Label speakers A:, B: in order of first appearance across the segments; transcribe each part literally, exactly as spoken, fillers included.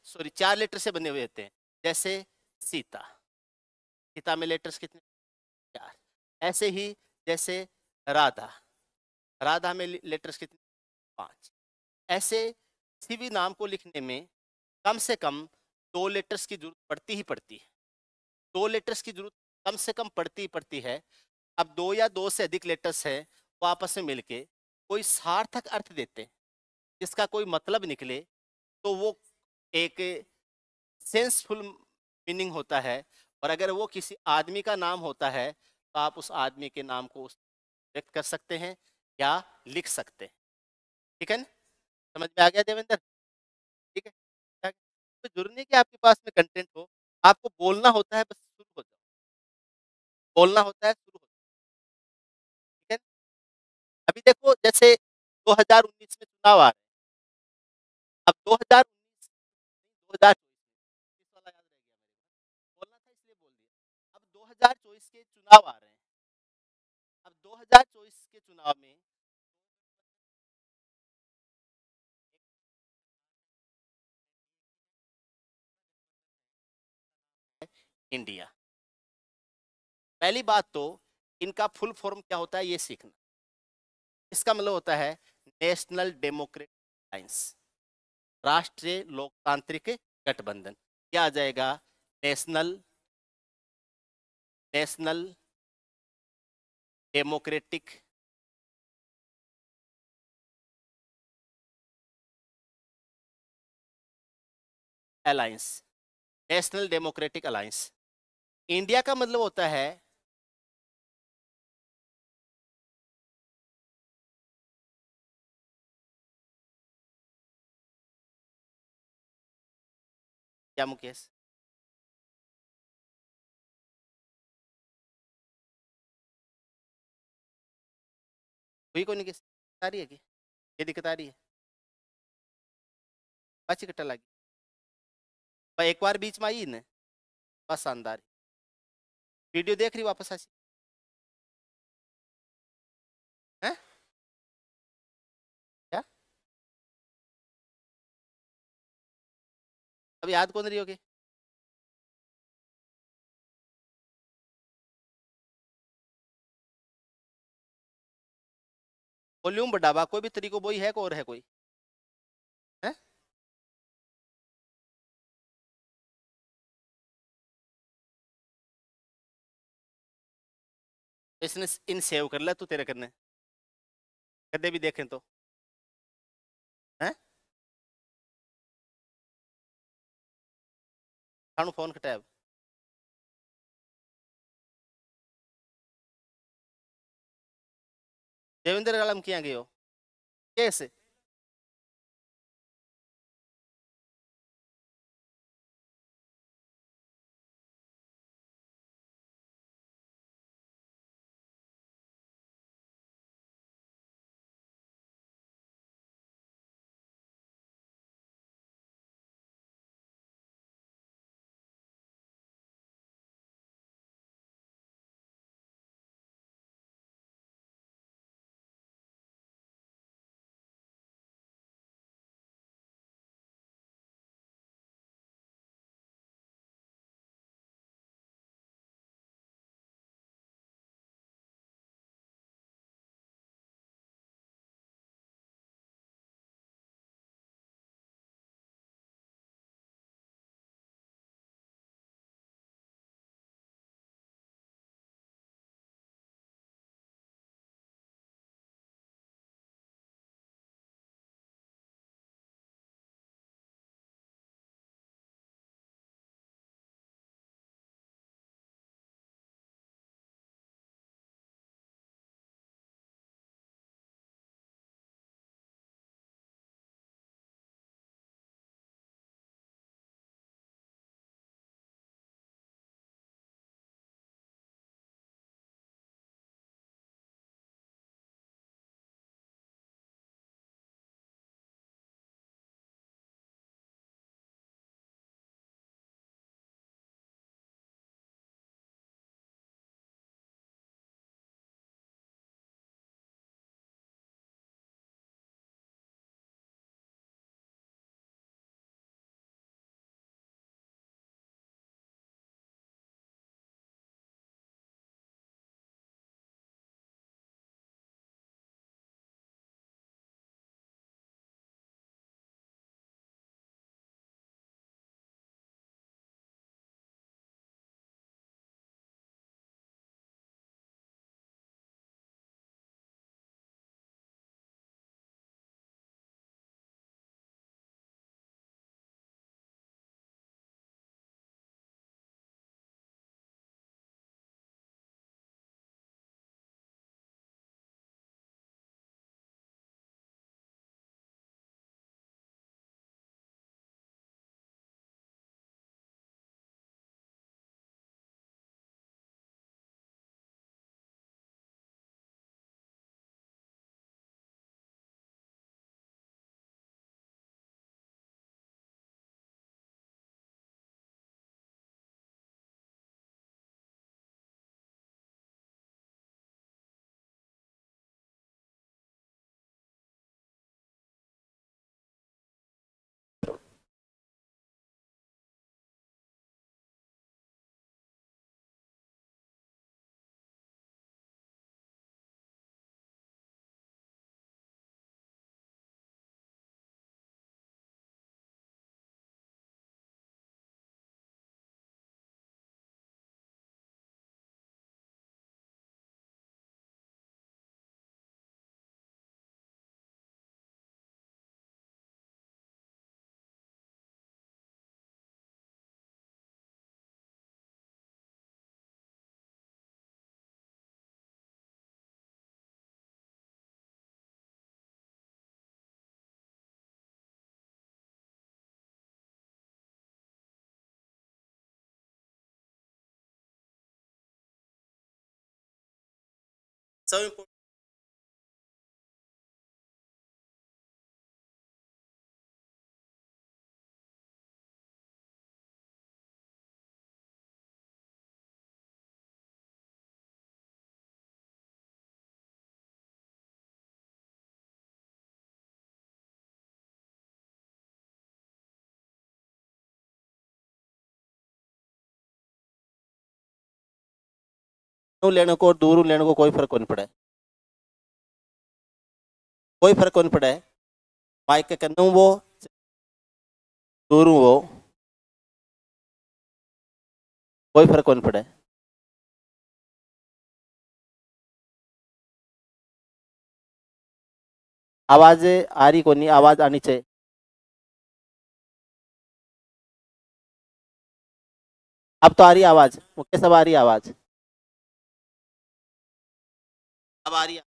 A: Sorry चार letter से बने हुए होते हैं। जैसे सीता, सीता में लेटर्स कितने? चार। ऐसे ही जैसे राधा, राधा में लेटर्स कितने? पांच। ऐसे किसी भी नाम को लिखने में कम से कम दो लेटर्स की जरूरत पड़ती ही पड़ती है। दो लेटर्स की जरूरत कम से कम पड़ती ही पड़ती है। अब दो या दो से अधिक लेटर्स है वो आपस में मिलके कोई सार्थक अर्थ देते हैं, जिसका कोई मतलब निकले तो वो एक सेंसफुल मीनिंग होता है। और अगर वो किसी आदमी का नाम होता है तो आप उस आदमी के नाम को व्यक्त कर सकते हैं या लिख सकते हैं। ठीक है ना? समझ में आ गया देवेंद्र? ठीक है। क्या- तो जरूरी नहीं कि आपके पास में कंटेंट हो, आपको बोलना होता है, बस शुरू हो जाओ। बोलना होता है, शुरू हो जाओ। ठीक है। अभी देखो जैसे दो हज़ार उन्नीस में चुनाव आ रहे हैं। अब दो हज़ार उन्नीस दो हज़ार चौबीस वाला याद रह गया मेरे को, बोलना था इसलिए बोल दिया। अब दो हज़ार चौबीस के चुनाव आ रहे हैं। अब दो हज़ार चौबीस के चुनाव में इंडिया, पहली बात तो इनका फुल फॉर्म क्या होता है ये सीखना। इसका मतलब होता है नेशनल डेमोक्रेटिक अलायंस, राष्ट्रीय लोकतांत्रिक गठबंधन। क्या आ जाएगा? National national democratic alliance, national democratic alliance. India का मतलब होता है क्या मुकेश? हुई कोई नहीं आ रही है कि ये दिक्कत आ रही है? पाची कट्टा लगी पर एक बार बीच में आई ना, बस शानदार। वीडियो देख रही वापस आसी है क्या? अब याद कौन रही होगी? वॉल्यूम बढ़ावा कोई भी तरीको वही है को और है कोई है? इसने इन सेव कर लिया तू तेरे करने कदे भी देखें तो है। थानू फोन कटाया देवेंद्र गालम किया गयो कैसे? so important. लेने को और दूर लेने को कोई फर्क नहीं पड़ा है, कोई फर्क नहीं पड़ा है। माइक के कन्नू वो दूर वो कोई फर्क नहीं पड़ा है। आवाज आ रही को नहीं, आवाज आनी चाहिए। अब तो आ रही आवाज, मुकेश अब आ रही आवाज, अब आ रही है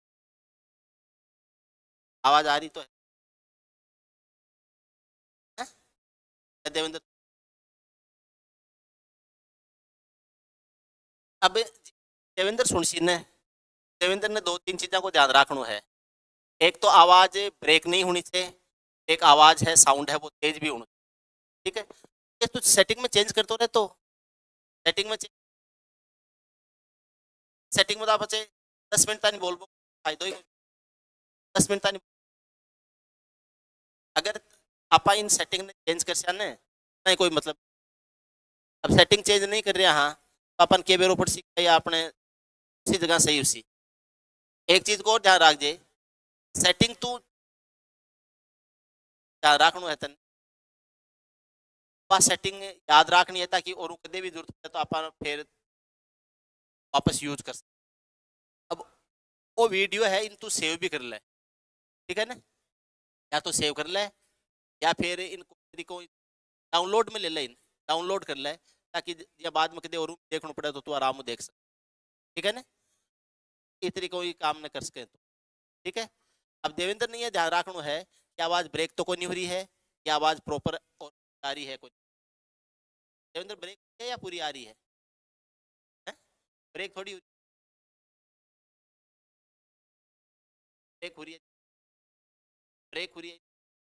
A: आवाज, आ रही तो है, है? देवेंद्र अब देवेंद्र सुनसी ने देवेंद्र ने दो तीन चीजों को ध्यान रखना है। एक तो आवाज ब्रेक नहीं होनी चाहिए, एक आवाज है साउंड है वो तेज भी होना चाहिए, ठीक है। ये तो सेटिंग में चेंज करते रहे तो सेटिंग में सेटिंग में आप दस मिनट तक बोल फायदो ही दस मिनट तक अगर आप इन सेटिंग ने चेंज कर सकने नहीं कोई मतलब। अब सेटिंग चेंज नहीं कर रहे हाँ तो अपन के बेरों पर सीख या अपने उसी जगह सही उसी। एक चीज को और ध्यान रख जे, सेटिंग तू ध्यान रखना है तन सेटिंग याद रखनी है ताकि और कदे भी जरूरत पड़े तो अपन फिर वापस यूज कर सकते। अब वो वीडियो है इन तू सेव भी कर ले, ठीक है ना, या तो सेव कर ले या फिर इनको तरीकों डाउनलोड में ले ले, इन डाउनलोड कर ले ताकि या बाद में कदे और देखना पड़े तो तू आराम में देख सके, ठीक है ना। इस तरीकों ही काम न कर सके तो ठीक है। अब देवेंद्र ने यह ध्यान रखना है कि आवाज ब्रेक तो कोई नहीं हो रही है या आवाज प्रॉपर और आ रही है कोई। देवेंद्र ब्रेक है या पूरी आ रही है, है? ब्रेक थोड़ी ब्रेक हो रही है, ब्रेक हो रही है।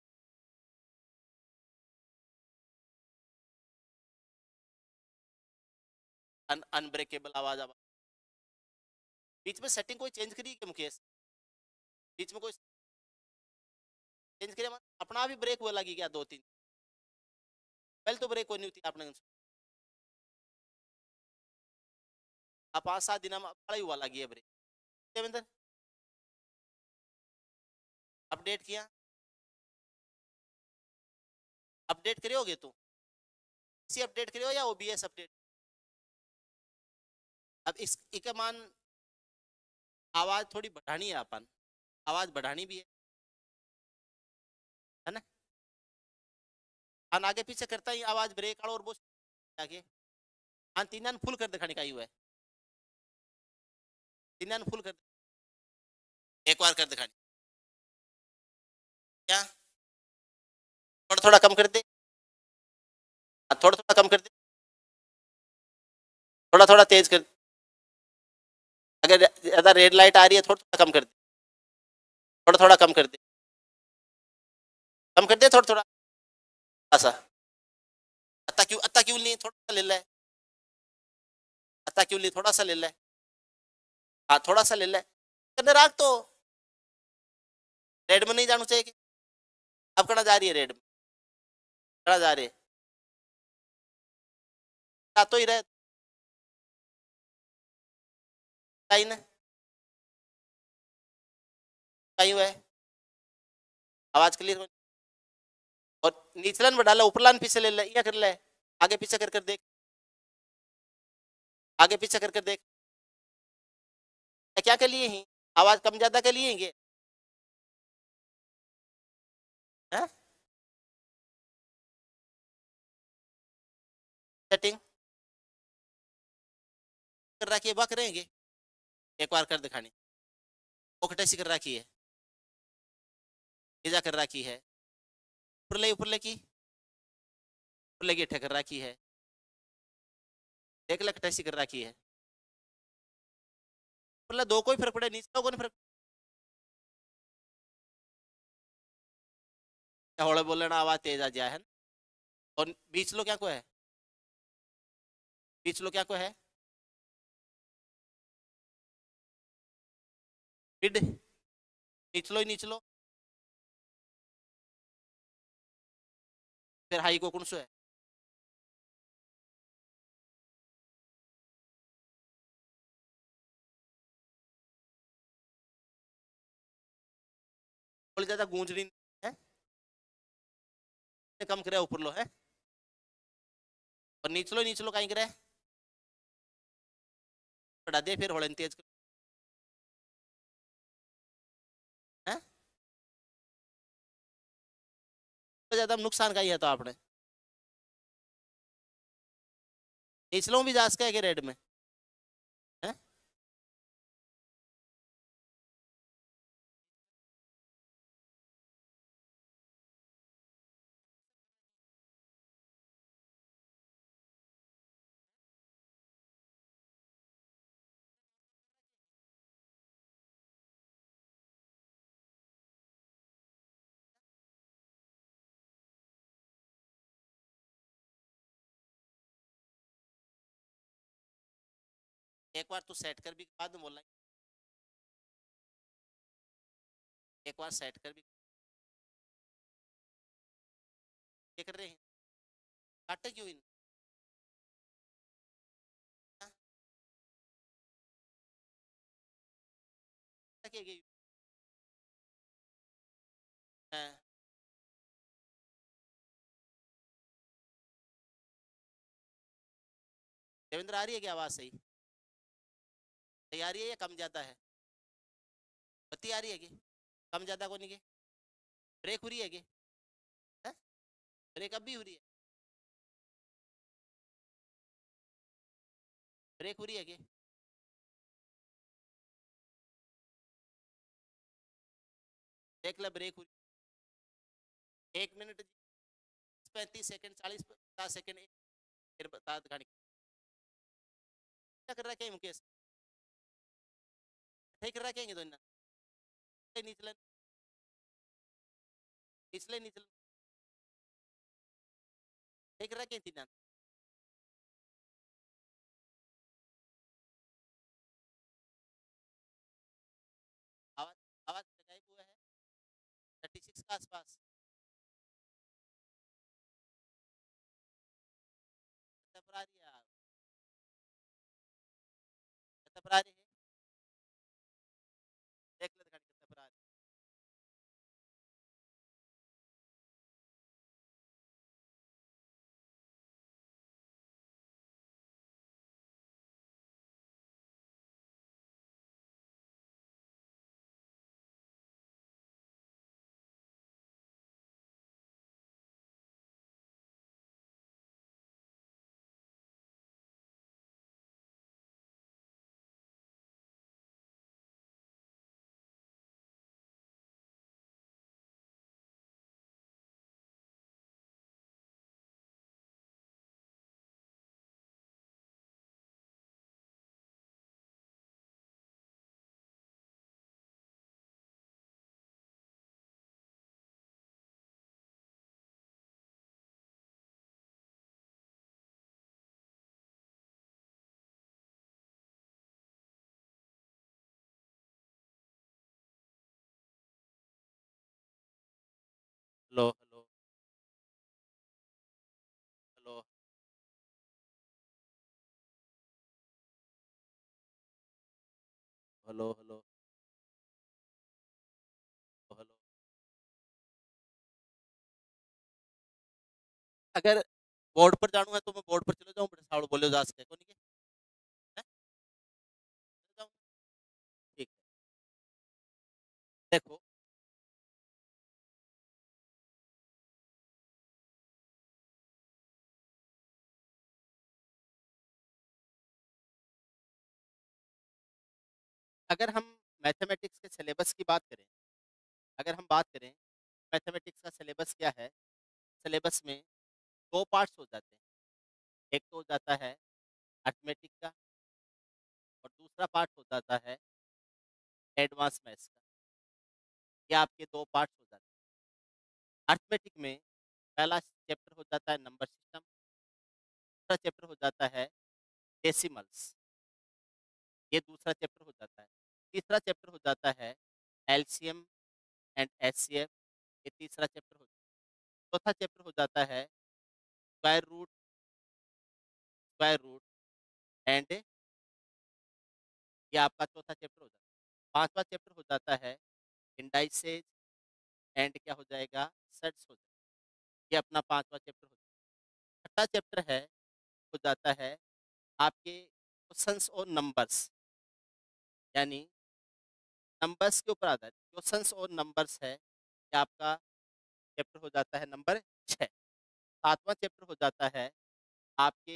A: अन अनब्रेकेबल आवाज आवाज बीच में सेटिंग कोई चेंज करी क्या मुकेश, बीच में कोई चेंज करे अपना भी ब्रेक हुआ लगी क्या दो तीन, पहले तो ब्रेक कोई नहीं होती आपने आप पाँच सात दिन में बड़ा ही हुआ लगी है ब्रेक। देवेंद्र अपडेट किया, अपडेट करोगे तो इसी अपडेट करो या ओबीएस अपडेट। अब इस इके मान आवाज थोड़ी बढ़ानी है, अपन आवाज बढ़ानी भी है है ना, अन आगे पीछे करता ही आवाज ब्रेक और वो आगे हाँ तीन फुल कर दिखाने का ही हुआ है, तीन फुल कर एक बार कर दिखानी क्या, थोड़ा थोड़ा कम कर दे, थोड़ा थोड़ा कम कर दे, थोड़ा थोड़ा तेज कर, अगर ज्यादा रेड लाइट आ रही है थोड़ा थोड़ा कम कर दे, थोड़ा थोड़ा कम कर दे, कम कर दे थोड़ा थोड़ा सा, अत्ता क्यों अत्ता क्यों नहीं थोड़ा सा ले ले, अत्ता क्यों नहीं थोड़ा सा ले ले, हाँ थोड़ा सा ले ले करने राख तो रेड में नहीं जाना चाहिए। अब कड़ा जा रही है रेड में, कड़ा जा रही है तो ही रहे कहीं ना कहीं हुआ है आवाज क्लियर और नीचलन बढ़ा ला ऊपरलान पीछे ले ले या कर ले, आगे पीछे कर कर देख, आगे पीछे कर कर देख क्या के लिए ही आवाज कम ज्यादा के लिए ही सेटिंग कर रखी है वह करेंगे एक बार कर दिखानी ओखटैसी कर रखी है, इजा कर रखी है, ऊपरले ऊपरले की ऊपरले की ठेकर रखी है, एक लखटैसी कर रखी है, मतलब दो को ही फर्क पड़े, निचला को नहीं फर्क। होड़े बोलना आवाज तेज आ जाए है। और बीच लो क्या को है, बीच लो क्या को है, मिड, निचलो ही निचलो, फिर हाई को कौन सो है। बोले ज्यादा गूंज रही है, कम करे ऊपर लो है, और नीचलो नीचलो कहीं करे बढ़ा दे, फिर होड़न तेज है। तो ज्यादा नुकसान का ही है तो आपने निचलो भी जास के रेड में है। एक बार तू सेट कर भी बाद में बोलना, एक बार सेट कर भी क्या कर रहे हैं, काटे क्यों इन हाँ, क्या गई है। देवेंद्र आ रही है क्या आवाज सही, सही आ रही है या कम ज्यादा है, बत्ती आ रही है कि कम ज्यादा को नहीं के, ब्रेक हो रही है कि है? ब्रेक अब भी हो रही है, ब्रेक हो रही है कि देख ले ब्रेक हो रही है। एक मिनट पैंतीस सेकंड चालीस पचास सेकंड फिर बता गाड़ी क्या कर रहा है क्या मुकेश, ठीक कर रहा है क्या दोनों निचले निचले निचले ठीक कर रहा है क्या तीन आवाज आवाज लगाई हुआ है थर्टी सिक्स के आसपास कितना पर आ रही है, कितना पर आ रही है, देख ले गाड़ी कितना पर आ रही है। Hello hello hello hello hello hello, अगर बोर्ड पर जाऊँ है तो मैं बोर्ड पर चले जाऊँ, बड़े साउंड बोले जा सके कौन के हैं? चले जाऊँ, ठीक है। देखो अगर हम मैथमेटिक्स के सिलेबस की बात करें, अगर हम बात करें मैथमेटिक्स का सिलेबस क्या है, सिलेबस में दो पार्ट्स हो जाते हैं, एक तो हो जाता है अर्थमेटिक का और दूसरा पार्ट हो जाता है एडवांस मैथ्स का। ये आपके दो पार्ट्स हो जाते हैं। अर्थमेटिक में पहला चैप्टर हो जाता है नंबर सिस्टम, दूसरा चैप्टर हो जाता है डेसिमल्स, ये दूसरा चैप्टर हो जाता है। तीसरा चैप्टर हो जाता है एलसीएम एंड एचसीएफ, ये तीसरा चैप्टर हो जाता है। चौथा चैप्टर हो जाता है square root, square root and, ये आपका चौथा चैप्टर हो जाता है। पांचवा चैप्टर हो जाता है इंडाइसेज एंड क्या हो जाएगा, सेट्स हो जाएगा। ये अपना पांचवा चैप्टर हो जाता है। छठा चैप्टर है हो जाता है आपके क्वेश्चंस और नंबर्स, यानी नंबर्स के ऊपर आधारित क्वेश्चंस और नंबर्स है, ये आपका चैप्टर हो जाता है नंबर छः। सातवां चैप्टर हो जाता है आपके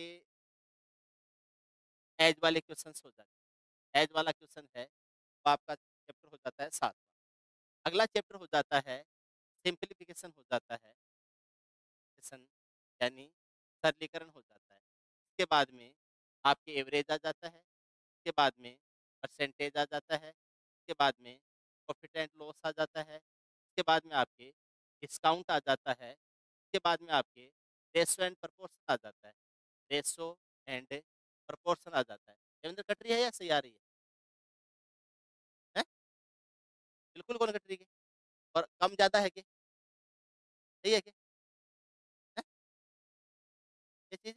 A: एज वाले क्वेश्चंस हो जाते हैं। एज वाला क्वेश्चन है तो आपका चैप्टर हो जाता है सातवां। अगला चैप्टर हो जाता है सिंप्लीफिकेशन हो जाता है, simplification, यानी सरलीकरण हो जाता है। इसके बाद में आपके एवरेज आ जाता है, इसके बाद में परसेंटेज आ जाता है, इसके बाद में प्रॉफिट एंड लॉस आ जाता है, इसके बाद में आपके डिस्काउंट आ जाता है, इसके बाद में आपके रेशो एंड प्रपोर्शन आ जाता है, रेशो एंड प्रपोर्शन आ जाता है। देवेंद्र कट रही है या सही आ रही है? हैं? बिल्कुल कौन कट रही है? और कम ज़्यादा है क्या? सही है क्या? हैं? ये चीज़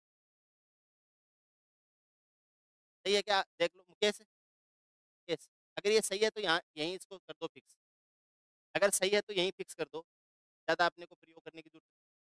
A: सही है क्या? देख लो मुकेश, मुकेश, अगर ये सही है तो यहाँ यहीं इसको कर दो फिक्स। अगर सही है तो यहीं फिक्स कर दो, ज़्यादा अपने को प्रयोग करने की जरूरत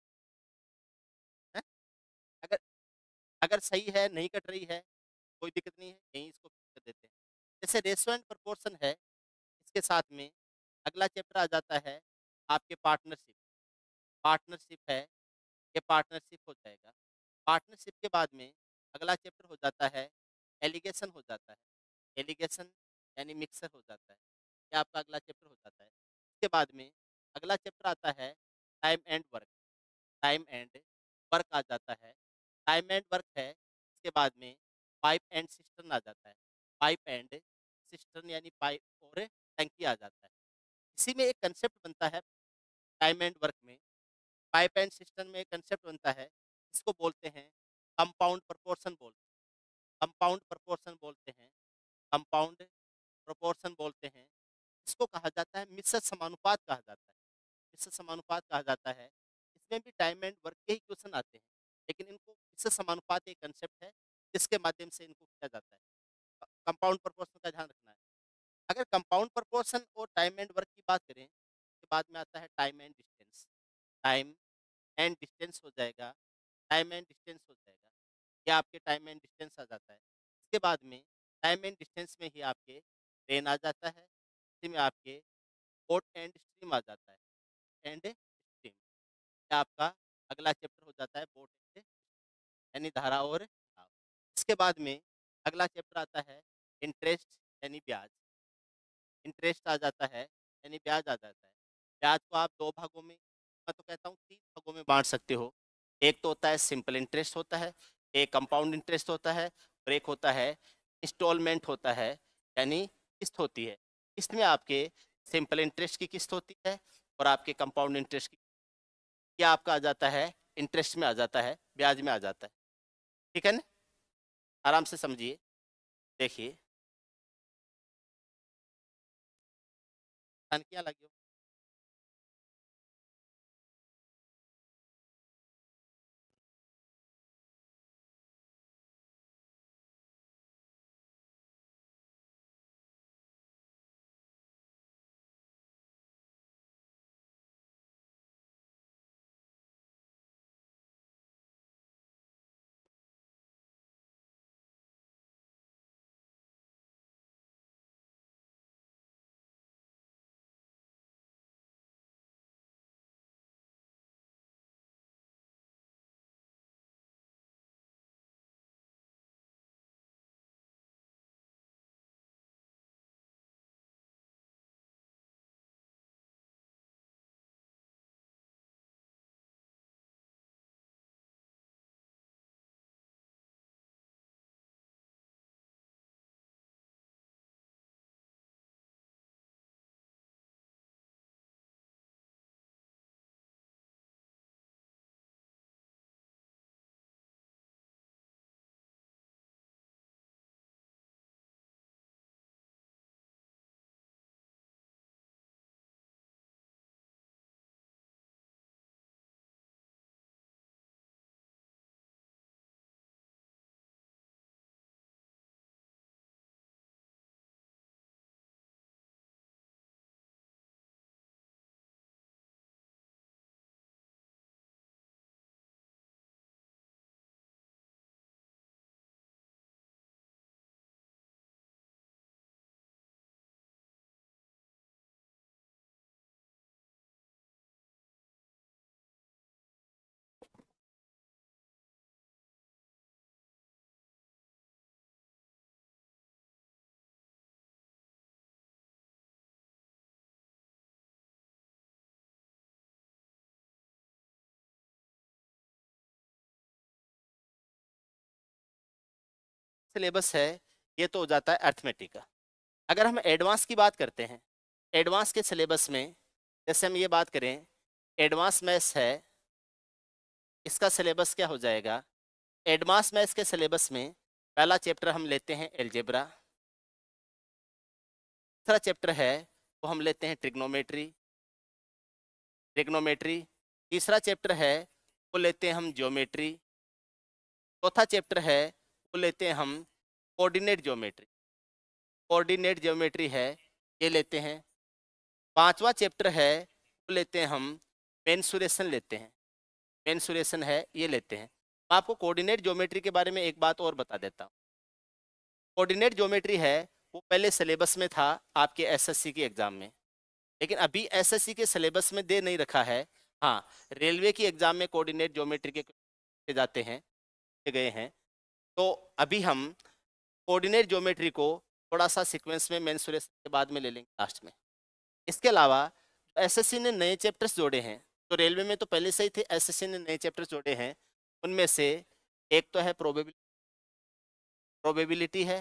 A: है। अगर अगर सही है, नहीं कट रही है, कोई दिक्कत नहीं है, यहीं इसको फिक्स कर देते हैं। जैसे रेशो एंड प्रोपोर्शन है, इसके साथ में अगला चैप्टर आ जाता है आपके पार्टनरशिप। पार्टनरशिप है, ये पार्टनरशिप हो जाएगा। पार्टनरशिप के बाद में अगला चैप्टर हो जाता है एलिगेशन हो जाता है। एलिगेशन यानी मिक्सर हो जाता है, ये आपका अगला चैप्टर हो जाता है। इसके बाद में अगला चैप्टर आता है time and work. Time and work आ जाता है। टाइम एंड वर्क है, इसके बाद में पाइप एंड सिस्टर्न आ जाता है। पाइप एंड सिस्टर्न यानी पाइप और टंकी आ जाता है। इसी में एक कंसेप्ट बनता है टाइम एंड वर्क में, पाइप एंड सिस्टम में एक कंसेप्ट बनता है, इसको बोलते हैं कंपाउंड प्रोपोर्शन बोलते हैं। कंपाउंड प्रोपोर्शन बोलते हैं, कंपाउंड प्रोपोर्शन बोलते हैं। इसको कहा जाता है मिश्र समानुपात कहा जाता है। मिश्र समानुपात कहा जाता है। इसमें भी टाइम एंड वर्क के ही क्वेश्चन आते हैं, लेकिन इनको मिश्र समानुपात एक कंसेप्ट है जिसके माध्यम से इनको किया जाता है। कंपाउंड प्रोपोर्शन का ध्यान रखना है। अगर कंपाउंड प्रोपोर्शन और टाइम एंड वर्क की बात करें, उसके बाद में आता है time and distance. Time and distance हो जाएगा, टाइम एंड डिस्टेंस हो जाएगा, या आपके टाइम एंड डिस्टेंस आ जाता है। इसके बाद में टाइम एंड डिस्टेंस में ही आपके रेन आ जाता है, इसी में आपके बोट एंड स्ट्रीम आ जाता है। एंड स्ट्रीम, ये आपका अगला चैप्टर हो जाता है बोट एंड, यानी धारा और बहाव। इसके बाद में अगला चैप्टर आता है इंटरेस्ट यानी ब्याज। इंटरेस्ट आ जाता है यानी ब्याज आ जाता है। ब्याज को आप दो भागों में, मैं तो कहता हूँ तीन भागों में बांट सकते हो। एक तो होता है सिंपल इंटरेस्ट होता है, एक कंपाउंड इंटरेस्ट होता है, और एक होता है इंस्टॉलमेंट होता है, यानी किस्त होती है। इसमें आपके सिंपल इंटरेस्ट की किस्त होती है और आपके कंपाउंड इंटरेस्ट की, ये आपका आ जाता है इंटरेस्ट में आ जाता है, ब्याज में आ जाता है। ठीक है ना? आराम से समझिए, देखिए क्या लगे। सिलेबस है ये तो हो जाता है अर्थमेटिक का। अगर हम एडवांस की बात करते हैं, एडवांस के सिलेबस में जैसे हम ये बात करें, एडवांस मैथ्स है, इसका सिलेबस क्या हो जाएगा? एडवांस मैथ्स के सिलेबस में पहला चैप्टर हम लेते हैं एलजेब्रा, दूसरा चैप्टर है वो हम लेते हैं ट्रिग्नोमेट्री ट्रिग्नोमेट्री तीसरा चैप्टर है वो लेते हैं हम ज्योमेट्री, चौथा चैप्टर है वो लेते हैं हम कोऑर्डिनेट ज्योमेट्री कोऑर्डिनेट ज्योमेट्री है ये लेते हैं, पांचवा चैप्टर है वो लेते हैं हम मेंसुरेशन लेते हैं मेंसुरेशन है ये लेते हैं। मैं आपको कोऑर्डिनेट ज्योमेट्री के बारे में एक बात और बता देता हूँ। कोऑर्डिनेट ज्योमेट्री है वो पहले सिलेबस में था आपके एसएससी के एग्जाम में, लेकिन अभी एसएससी के सिलेबस में दे नहीं रखा है। हाँ, रेलवे की एग्जाम में कोऑर्डिनेट ज्योमेट्री के जाते हैं गए हैं, तो अभी हम कोऑर्डिनेट ज्योमेट्री को थोड़ा सा सीक्वेंस में मेंसुरेशन के बाद में ले लेंगे लास्ट में। इसके अलावा एसएससी ने नए चैप्टर्स जोड़े हैं, तो रेलवे में तो पहले से ही थे, एसएससी ने नए चैप्टर्स जोड़े हैं। उनमें से एक तो है प्रोबेबिलिटी प्रोबेबिलिटी है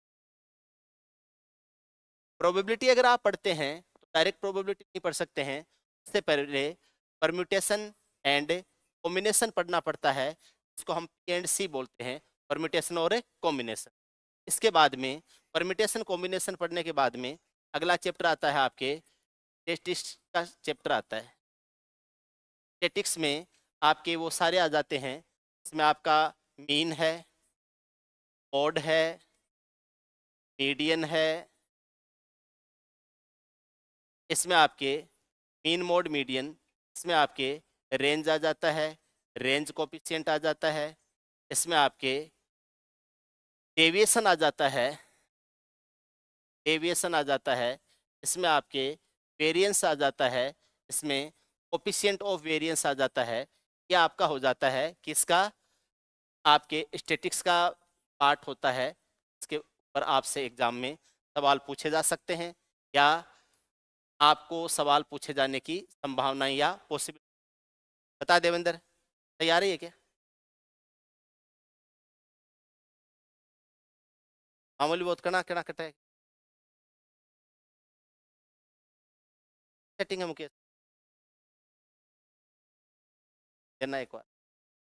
A: प्रोबेबिलिटी अगर आप पढ़ते हैं तो डायरेक्ट प्रोबेबिलिटी नहीं पढ़ सकते हैं, उससे पहले परम्यूटेशन एंड कॉम्बिनेशन पढ़ना पड़ता है, इसको हम पी एंड सी बोलते हैं, परम्यूटेशन और कॉम्बिनेशन। इसके बाद में परम्यूटेशन कॉम्बिनेशन पढ़ने के बाद में अगला चैप्टर आता है आपके स्टैटिस्टिक्स का चैप्टर आता है। स्टैटिस्टिक्स में आपके वो सारे आ जाते हैं, इसमें आपका मीन है, ऑड है, मीडियन है, इसमें आपके मीन मोड मीडियन, इसमें आपके रेंज आ जाता है, रेंज कोफिशिएंट आ जाता है, इसमें आपके डेविएशन आ जाता है डेविएशन आ जाता है इसमें आपके वेरिएंस आ जाता है, इसमें कोफिशिएंट ऑफ वेरिएंस आ जाता है। यह आपका हो जाता है किसका? आपके स्टैटिक्स का पार्ट होता है। इसके ऊपर आपसे एग्जाम में सवाल पूछे जा सकते हैं या आपको सवाल पूछे जाने की संभावना या पॉसिबिलिटी। बता देवेंद्र, तैयार है क्या? मामूली बहुत कना कना कटा है सेटिंग है मुकेश देना एक बार।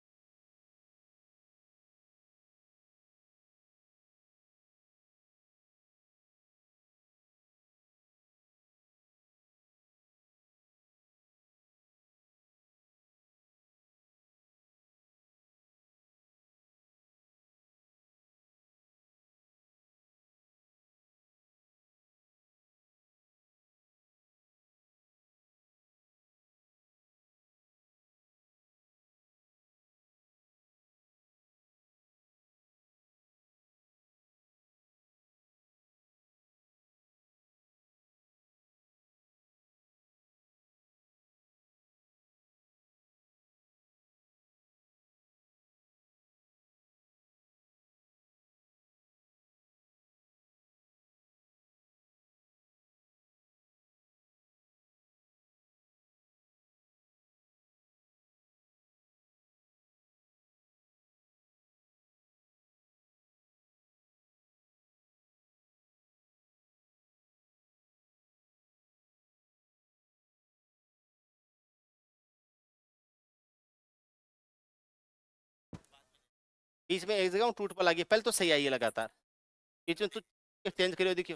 A: बीच में एक जगह टूट पर लगी, पहले तो सही आई है लगातार, बीच में तू चेंज करियो देखियो।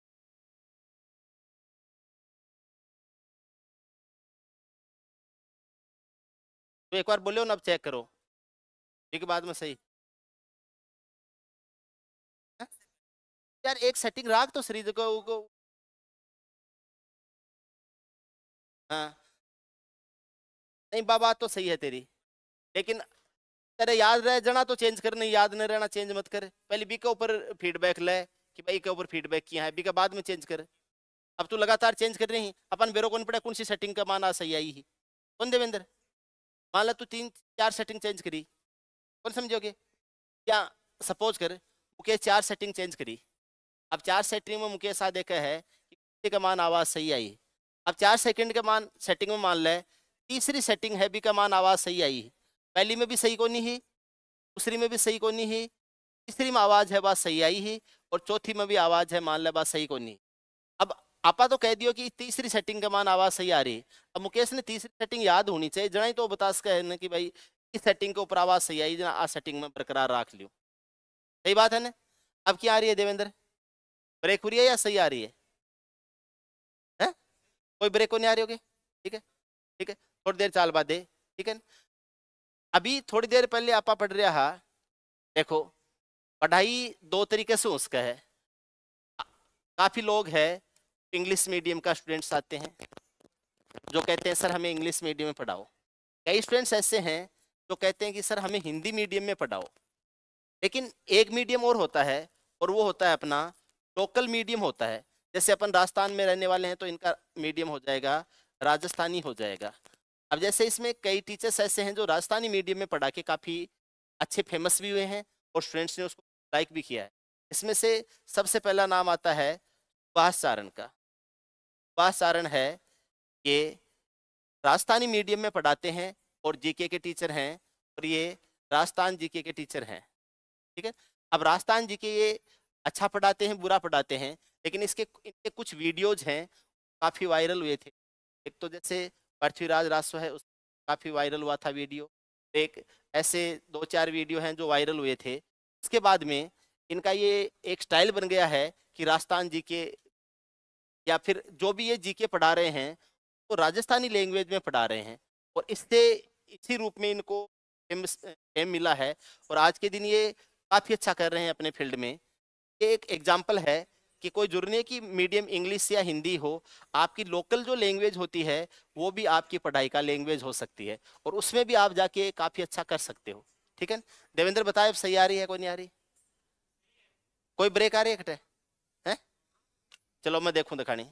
A: तो एक बार बोलियो ना, अब चेक करो ठीक बाद में सही। हा? यार एक सेटिंग राख तो सही जगह को। हाँ नहीं बाबा तो सही है तेरी, लेकिन तेरे याद रहे जना तो चेंज कर, नहीं याद नहीं रहना चेंज मत कर। पहले बी के ऊपर फीडबैक ले कि भाई के ऊपर फीडबैक किया है, बी के बाद में चेंज कर। अब तू लगातार चेंज कर रही अपन बेरो कौन पड़ा कौन सी सेटिंग का मान आ सही आई है कौन देवेंद्र? मान ला तू तीन चार सेटिंग चेंज करी, कौन समझोगे क्या? सपोज कर मुकेश चार सेटिंग चेंज करी, अब चार सेटिंग में मुकेश आ देखा है कि का मान आवाज सही आई, अब चार सेकंड के मान सेटिंग में मान ले तीसरी सेटिंग है बी का मान आवाज सही आई है, पहली में भी सही को नहीं है, दूसरी में भी सही को नहीं है, तीसरी में आवाज है बात सही आई ही, और चौथी में भी आवाज है मान ले बात सही को नहीं। अब आपा तो कह दियो कि तीसरी सेटिंग का मान आवाज सही आ रही है। अब मुकेश ने तीसरी सेटिंग याद होनी चाहिए, जना ही तो बता सके है ना कि भाई इस सेटिंग के ऊपर आवाज सही आई, जना आ सेटिंग में बरकरार रख लियो। सही बात है ना। अब क्या आ रही है देवेंद्र, ब्रेक हो रही है या सही आ रही है? हैं? कोई ब्रेक को नहीं आ रही होगी। ठीक है, ठीक है, थोड़ी देर चाल बाद दे। ठीक है, अभी थोड़ी देर पहले आपा पढ़ रहा, देखो पढ़ाई दो तरीके से उसका है। काफी लोग हैं इंग्लिश मीडियम का स्टूडेंट्स आते हैं जो कहते हैं सर हमें इंग्लिश मीडियम में पढ़ाओ। कई स्टूडेंट्स ऐसे हैं जो कहते हैं कि सर हमें हिंदी मीडियम में पढ़ाओ। लेकिन एक मीडियम और होता है, और वो होता है अपना लोकल मीडियम होता है। जैसे अपन राजस्थान में रहने वाले हैं तो इनका मीडियम हो जाएगा राजस्थानी हो जाएगा। अब जैसे इसमें कई टीचर्स ऐसे हैं जो राजस्थानी मीडियम में पढ़ा के काफ़ी अच्छे फेमस भी हुए हैं और स्टूडेंट्स ने उसको लाइक भी किया है। इसमें से सबसे पहला नाम आता है सुभाष सारण का। सुभाष सारण है, ये राजस्थानी मीडियम में पढ़ाते हैं और जीके के टीचर हैं, और ये राजस्थान जीके के टीचर हैं। ठीक है, अब राजस्थान जीके ये अच्छा पढ़ाते हैं बुरा पढ़ाते हैं, लेकिन इसके इनके कुछ वीडियोज हैं काफ़ी वायरल हुए थे। एक तो जैसे पृथ्वीराज रासव है, उस काफ़ी वायरल हुआ था वीडियो। एक ऐसे दो चार वीडियो हैं जो वायरल हुए थे। इसके बाद में इनका ये एक स्टाइल बन गया है कि राजस्थान जीके या फिर जो भी ये जीके पढ़ा रहे हैं वो राजस्थानी लैंग्वेज में पढ़ा रहे हैं, और इससे इसी रूप में इनको फेम फेम मिला है, और आज के दिन ये काफ़ी अच्छा कर रहे हैं अपने फील्ड में। ये एक एग्जाम्पल है कि कोई जरूरी नहीं कि मीडियम इंग्लिश या हिंदी हो, आपकी लोकल जो लैंग्वेज होती है वो भी आपकी पढ़ाई का लैंग्वेज हो सकती है, और उसमें भी आप जाके काफ़ी अच्छा कर सकते हो। ठीक है, देवेंद्र बताए अब सही आ रही है कोई नहीं आ रही? कोई ब्रेक आ रही है कटे है? चलो मैं देखूं दिखानी।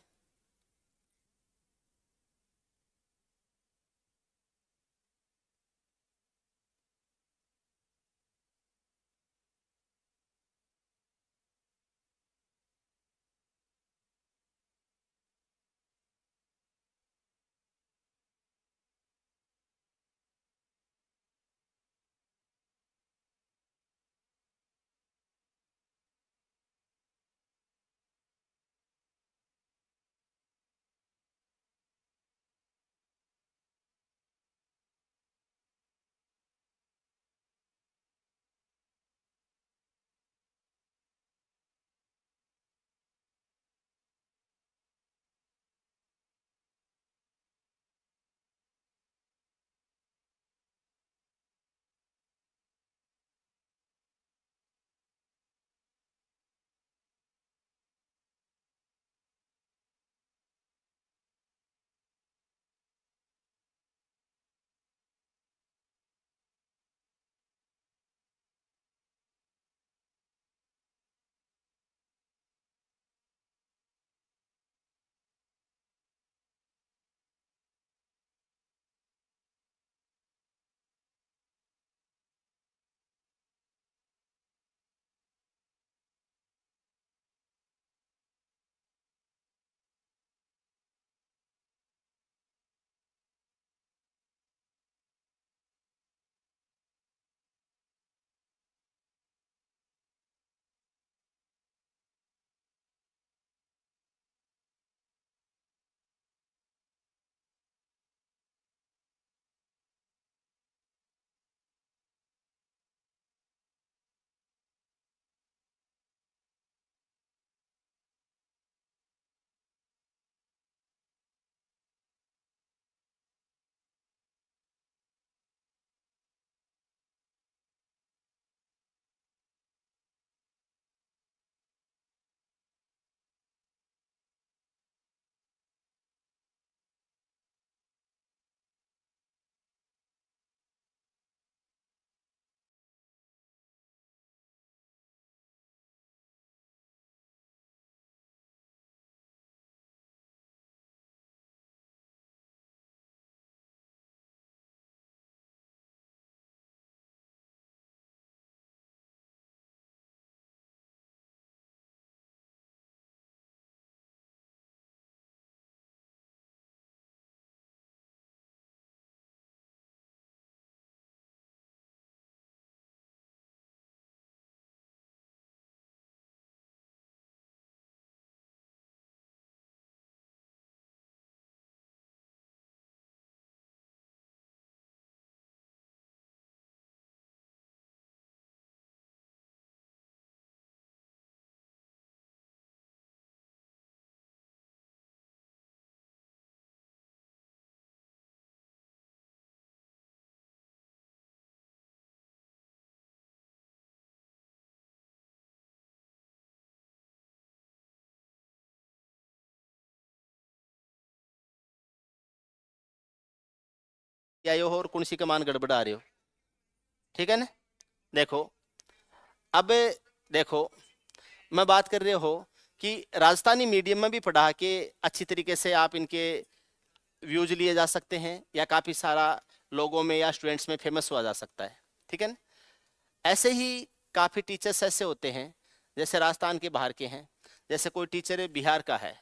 A: कि आयो हो और कौन सी कमान गड़बड़ा रहे हो, ठीक है ना। देखो अब देखो मैं बात कर रहे हो कि राजस्थानी मीडियम में भी पढ़ा के अच्छी तरीके से आप इनके व्यूज लिए जा सकते हैं या काफी सारा लोगों में या स्टूडेंट्स में फेमस हुआ जा सकता है, ठीक है ना। ऐसे ही काफी टीचर्स ऐसे होते हैं जैसे राजस्थान के बाहर के हैं, जैसे कोई टीचर बिहार का है,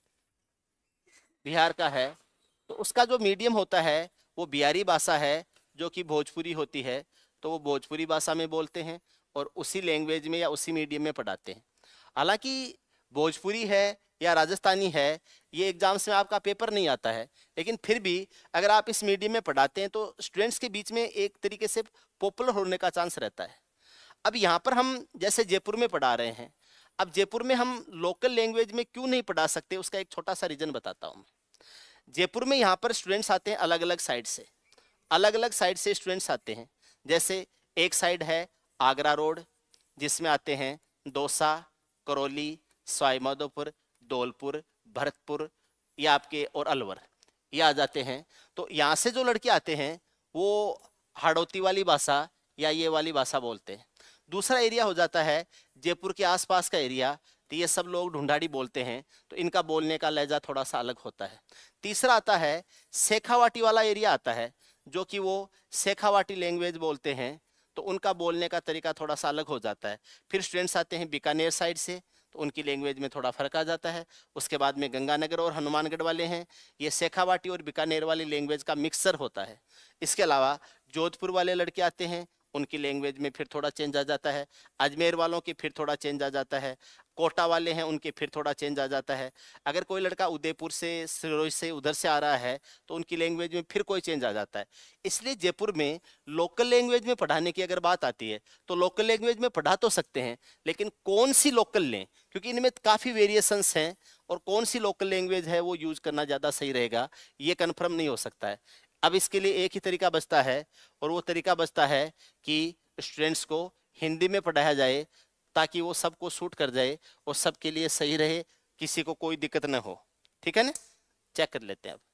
A: बिहार का है तो उसका जो मीडियम होता है वो बिहारी भाषा है जो कि भोजपुरी होती है, तो वो भोजपुरी भाषा में बोलते हैं और उसी लैंग्वेज में या उसी मीडियम में पढ़ाते हैं। हालांकि भोजपुरी है या राजस्थानी है ये एग्जाम्स में आपका पेपर नहीं आता है, लेकिन फिर भी अगर आप इस मीडियम में पढ़ाते हैं तो स्टूडेंट्स के बीच में एक तरीके से पॉपुलर होने का चांस रहता है। अब यहाँ पर हम जैसे जयपुर में पढ़ा रहे हैं, अब जयपुर में हम लोकल लैंग्वेज में क्यों नहीं पढ़ा सकते उसका एक छोटा सा रीजन बताता हूँ। जयपुर में यहाँ पर स्टूडेंट्स आते हैं अलग अलग साइड से, अलग अलग साइड से स्टूडेंट्स आते हैं। जैसे एक साइड है आगरा रोड जिसमें आते हैं दौसा, करौली, सवाई माधोपुर, धौलपुर, भरतपुर या आपके और अलवर, ये आ जाते हैं। तो यहाँ से जो लड़के आते हैं वो हाड़ौती वाली भाषा या ये वाली भाषा बोलते हैं। दूसरा एरिया हो जाता है जयपुर के आसपास का एरिया, तो ये सब लोग ढूंढाड़ी बोलते हैं तो इनका बोलने का लहजा थोड़ा सा अलग होता है। तीसरा आता है शेखावाटी वाला एरिया आता है जो कि वो शेखावाटी लैंग्वेज बोलते हैं, तो उनका बोलने का तरीका थोड़ा सा अलग हो जाता है। फिर स्टूडेंट्स आते हैं बीकानेर साइड से तो उनकी लैंग्वेज में थोड़ा फर्क आ जाता है। उसके बाद में गंगानगर और हनुमानगढ़ वाले हैं, ये शेखावाटी और बीकानेर वाली लैंग्वेज का मिक्सर होता है। इसके अलावा जोधपुर वाले लड़के आते हैं, उनकी लैंग्वेज में फिर थोड़ा चेंज आ जाता है। अजमेर वालों की फिर थोड़ा चेंज आ जाता है। कोटा वाले हैं उनके फिर थोड़ा चेंज आ जाता है। अगर कोई लड़का उदयपुर से, सिरोही से, उधर से आ रहा है तो उनकी लैंग्वेज में फिर कोई चेंज आ जाता है। इसलिए जयपुर में लोकल लैंग्वेज में पढ़ाने की अगर बात आती है तो लोकल लैंग्वेज में पढ़ा तो सकते हैं, लेकिन कौन सी लोकल लें क्योंकि इनमें काफ़ी वेरिएशंस हैं और कौन सी लोकल लैंग्वेज है वो यूज करना ज़्यादा सही रहेगा ये कन्फर्म नहीं हो सकता है। अब इसके लिए एक ही तरीका बचता है और वो तरीका बचता है कि स्टूडेंट्स को हिंदी में पढ़ाया जाए ताकि वो सबको सूट कर जाए और सबके लिए सही रहे, किसी को कोई दिक्कत ना हो, ठीक है ना। चेक कर लेते हैं अब।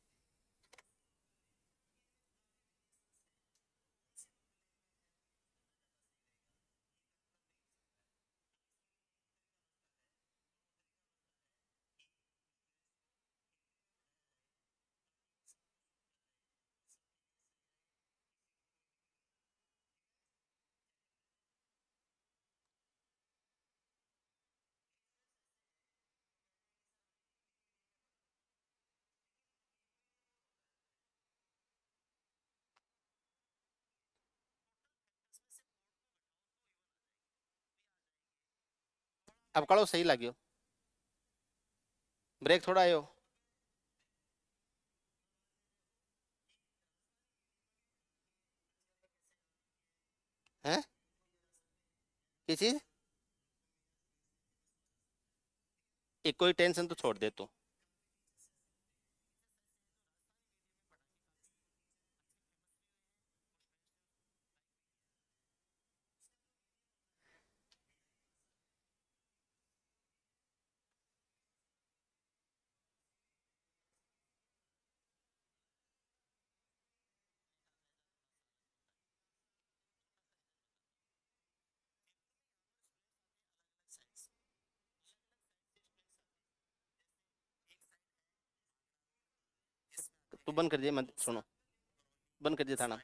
A: अब कड़ो सही लगियो, ब्रेक थोड़ा आयो है किस चीज, एक कोई टेंशन तो छोड़ दे तू। तू बंद कर दिए, मत सुनो, बंद कर दिया थाना।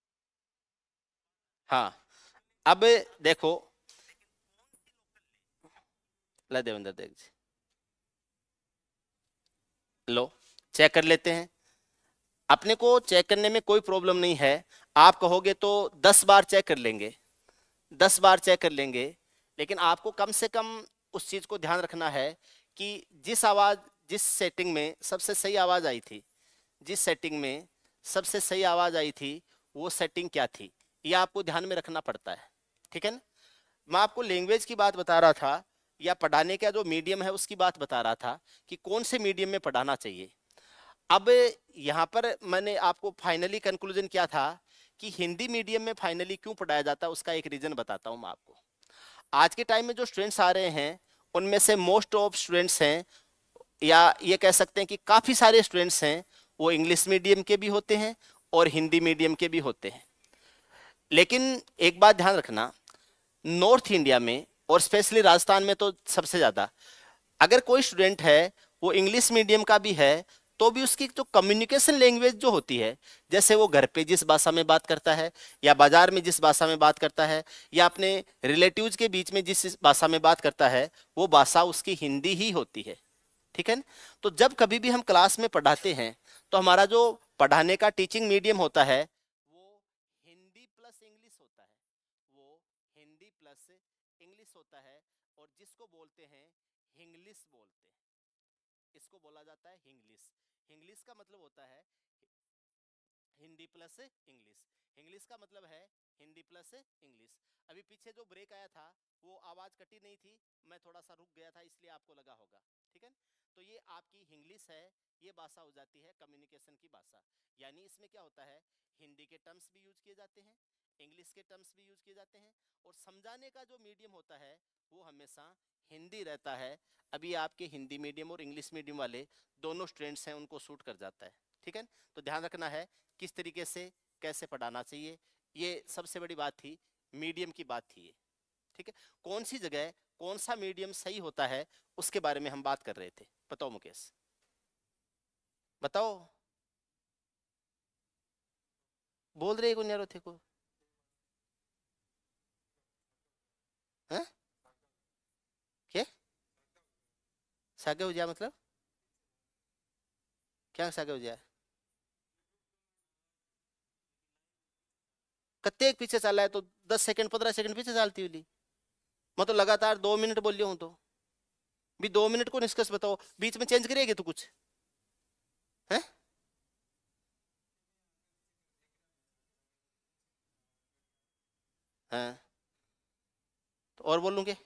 A: हाँ अब देखो, ला देवेंद्र देख जी, लो चेक कर लेते हैं। अपने को चेक करने में कोई प्रॉब्लम नहीं है, आप कहोगे तो दस बार चेक कर लेंगे, दस बार चेक कर लेंगे, लेकिन आपको कम से कम उस चीज को ध्यान रखना है कि जिस आवाज, जिस सेटिंग में सबसे सही आवाज आई थी, जिस सेटिंग में सबसे सही आवाज आई थी वो सेटिंग क्या थी, ये आपको ध्यान में रखना पड़ता है। ठीक है ना। मैं आपको लैंग्वेज की बात बता रहा था या पढ़ाने का जो मीडियम है उसकी बात बता रहा था कि कौन से मीडियम में पढ़ाना चाहिए। अब यहाँ पर मैंने आपको फाइनली कंक्लूजन क्या था कि हिंदी मीडियम में फाइनली क्यों पढ़ाया जाता है, उसका एक रीजन बताता हूँ मैं आपको। आज के टाइम में जो स्टूडेंट्स आ रहे हैं उनमें से मोस्ट ऑफ स्टूडेंट्स हैं, या ये कह सकते हैं कि काफी सारे स्टूडेंट्स हैं, वो इंग्लिश मीडियम के भी होते हैं और हिंदी मीडियम के भी होते हैं। लेकिन एक बात ध्यान रखना, नॉर्थ इंडिया में और स्पेशली राजस्थान में तो सबसे ज्यादा, अगर कोई स्टूडेंट है वो इंग्लिश मीडियम का भी है तो भी उसकी जो कम्युनिकेशन लैंग्वेज जो होती है, जैसे वो घर पे जिस भाषा में बात करता है या बाजार में जिस भाषा में बात करता है या अपने रिलेटिव्स के बीच में जिस भाषा में बात करता है, वो भाषा उसकी हिंदी ही होती है। ठीक है ना। तो जब कभी भी हम क्लास में पढ़ाते हैं तो हमारा जो पढ़ाने का टीचिंग मीडियम होता है वो हिंदी प्लस इंग्लिश होता है, वो हिंदी प्लस इंग्लिश होता है, और जिसको बोलते हैं इंग्लिश बोलते हैं, इसको बोला जाता है इंग्लिश। इंग्लिश का मतलब होता है हिंदी प्लस इंग्लिश, इंग्लिश का मतलब है हिंदी प्लस इंग्लिश। अभी पीछे जो ब्रेक आया था वो आवाज कटी नहीं थी, मैं थोड़ा सा रुक गया था इसलिए आपको लगा होगा। ठीक है। तो ये आपकी इंग्लिश है, ये भाषा हो जाती है कम्युनिकेशन की भाषा। यानी इसमें क्या होता है, हिंदी के टर्म्स भी यूज किए जाते हैं, इंग्लिश के टर्म्स भी यूज किए जाते हैं, और समझाने का जो मीडियम होता है वो हमेशा हिंदी रहता है। अभी आपके हिंदी मीडियम और इंग्लिश मीडियम वाले दोनों स्टूडेंट्स हैं, उनको सूट कर जाता है। ठीक है। तो ध्यान रखना है किस तरीके से कैसे पढ़ाना चाहिए, ये सबसे बड़ी बात थी, मीडियम की बात थी ये। ठीक है। कौन सी जगह कौन सा मीडियम सही होता है उसके बारे में हम बात कर रहे थे। बताओ मुकेश, बताओ, बोल रहे कौन यारो थे को है? क्या सागे हो जाए मतलब क्या सागे हो जाए? कत्ते एक पीछे चला है तो दस सेकंड पंद्रह सेकंड पीछे चलती हुई, मैं तो लगातार दो मिनट बोल रहा हूँ, तो भी दो मिनट को निष्कर्ष बताओ, बीच में चेंज करेगी तो कुछ है? हाँ तो और बोलूंगे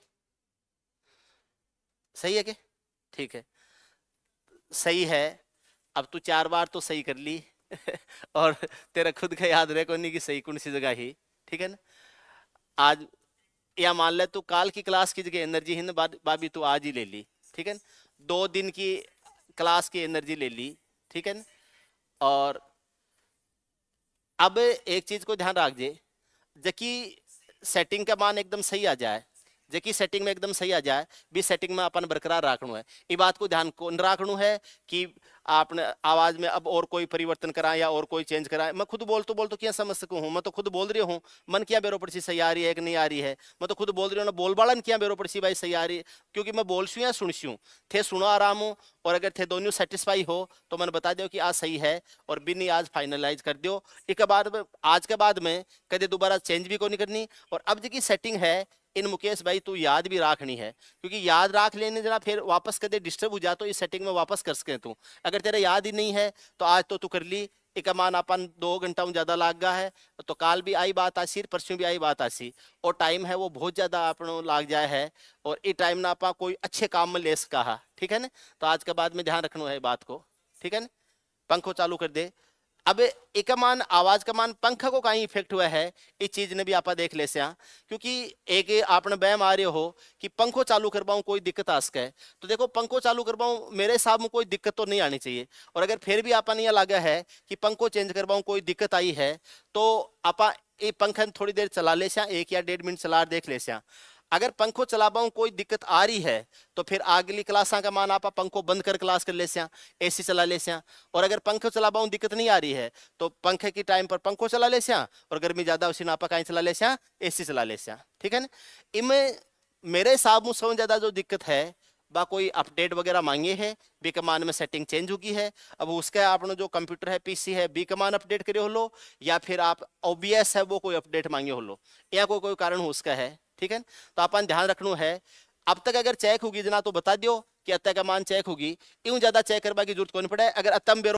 A: सही है क्या? ठीक है, सही है। अब तू चार बार तो सही कर ली और तेरा खुद का याद रहे कोनी की सही कौन सी जगह ही। ठीक है ना। आज या मान ले तू काल की क्लास की जगह एनर्जी हिंद बाबी तू आज ही ले ली। ठीक है ना। दो दिन की क्लास की एनर्जी ले ली। ठीक है ना। और अब एक चीज को ध्यान रखिए, जबकि सेटिंग का मान एकदम सही आ जाए, जबकि सेटिंग में एकदम सही आ जाए भी सेटिंग में अपन बरकरार रखना है। ये बात को ध्यान कौन रखना है कि आपने आवाज में अब और कोई परिवर्तन करा या और कोई चेंज करा। मैं खुद बोल तो बोल तो क्या समझ सकूं हूं, मैं तो खुद बोल रही हूँ मन क्या बेरो पड़सी सही आ रही है कि नहीं आ रही है, मैं तो खुद बोल रही हूँ ना बोल बालन क्या बेरो पड़सी भाई सही आ रही है, क्योंकि मैं बोलसूँ या सुनसूँ थे सुनो आराम हूँ, और अगर थे दोनों सेटिस्फाई हो तो मैंने बता दो कि आज सही है और बिन आज फाइनलाइज कर दो। एक बाद आज के बाद में कदे दोबारा चेंज भी को नहीं करनी। और अब जो सेटिंग है इन मुकेश भाई तू याद भी रखनी है, क्योंकि याद रख लेने जरा फिर वापस कदे डिस्टर्ब हो जा तो इस सेटिंग में वापस कर सके तू। अगर तेरा याद ही नहीं है तो आज तो तू कर ली, एक मान अपन दो घंटा में ज्यादा लाग गया है तो काल भी आई बात आसी परसों भी आई बात आसी, और टाइम है वो बहुत ज्यादा अपन लाग जाए है, और ये टाइम ना आपा कोई अच्छे काम में ले सका। ठीक है ना। तो आज के बाद में ध्यान रखना है बात को। ठीक है ना। पंखो चालू कर दे। अब एक मान आवाज का मान पंखा को कहीं इफेक्ट हुआ है इस चीज ने भी आप देख ले से, क्योंकि एक आपने बैम आ रहे हो कि पंखो चालू करवाऊं कोई दिक्कत आ सके, तो देखो पंखो चालू करवाऊं मेरे हिसाब में कोई दिक्कत तो नहीं आनी चाहिए। और अगर फिर भी आपा नहीं लगा है कि पंखो चेंज करवाऊं कोई दिक्कत आई है तो आपा ये पंखा थोड़ी देर चला ले से, एक या डेढ़ मिनट चला देख ले से। अगर पंखो चलाबाऊं कोई दिक्कत आ रही है तो फिर अगली क्लासा का मान आप पंखो बंद कर क्लास कर ले से, एसी चला ले से। और अगर पंखो चलाबाऊं दिक्कत नहीं आ रही है तो पंखे की टाइम पर पंखो चला ले से, और गर्मी ज्यादा उसी ना आप कहीं चला ले से एसी चला ले से। ठीक है ना। इनमें मेरे हिसाब में सबसे ज्यादा जो दिक्कत है बा कोई अपडेट वगैरह मांगे है, बी कमान में सेटिंग चेंज होगी है। अब उसका आपने जो कंप्यूटर है पीसी है बी कमान अपडेट करे हो लो, या फिर आप ओबीएस है वो कोई अपडेट मांगे हो लो, या कोई कोई कारण हो उसका है। ठीक है, तो अपन ध्यान रखना है। अब तक अगर चेक होगी जना तो बता दियो कि अत्ता का मान चेक होगी, यूं ज्यादा चेक करवा की जरूरत कौन पड़े। अगर अतम